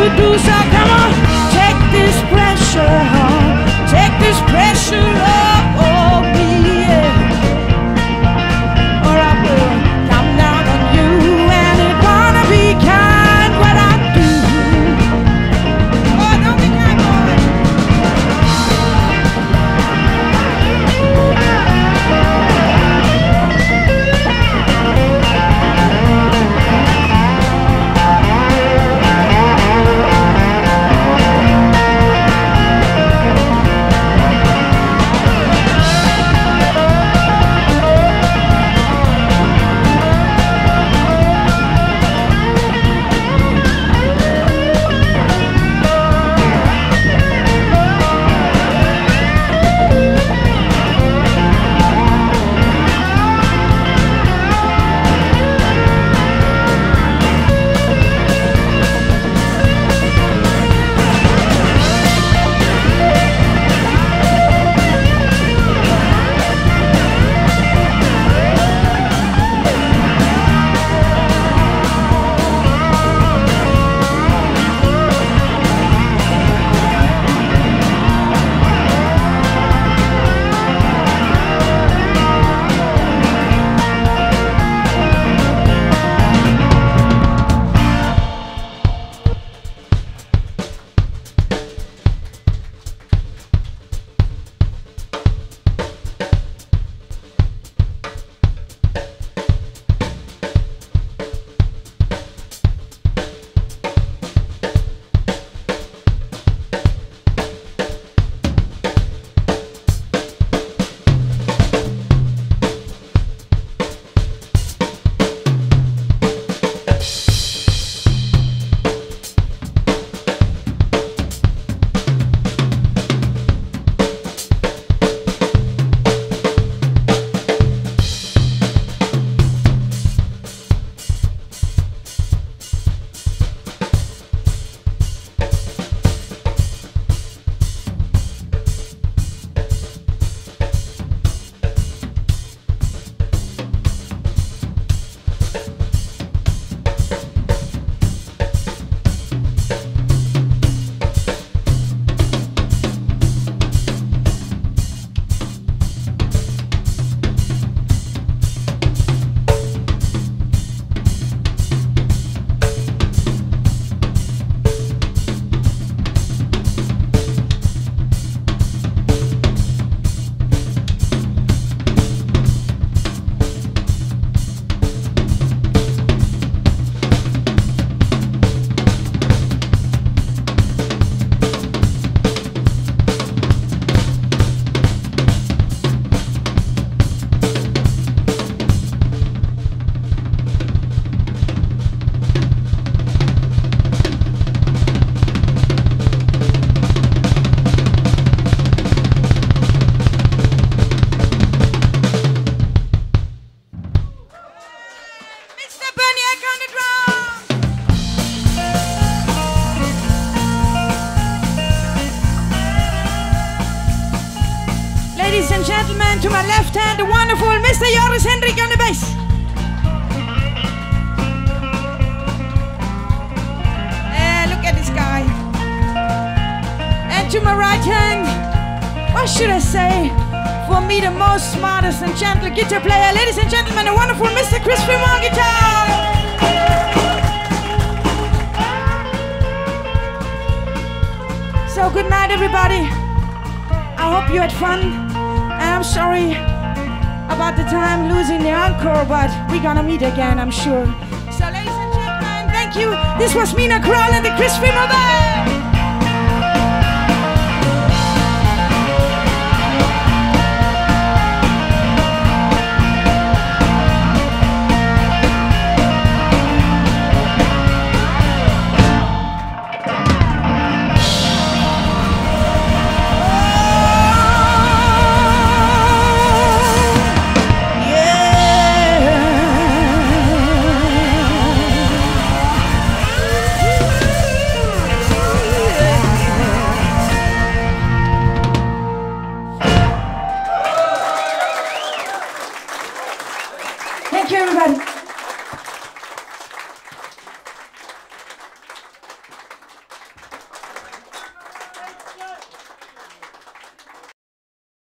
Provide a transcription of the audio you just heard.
to do. So come on, take this pressure off, take this pressure off me, yeah. Or I will come down on you, and it wanna be kind what I do. Oh, don't be kind, boy. Ladies and gentlemen, to my left hand, the wonderful Mr. Joris Hendrik on the bass. Look at this guy. And to my right hand, what should I say? For me, the most smartest and gentle guitar player. Ladies and gentlemen, the wonderful Mr. Chris Freeman on guitar. So good night, everybody. I hope you had fun, and I'm sorry about the time losing the encore, but we're gonna meet again, I'm sure. So ladies and gentlemen, thank you. This was Mina Krall and the Chris Freeman Band.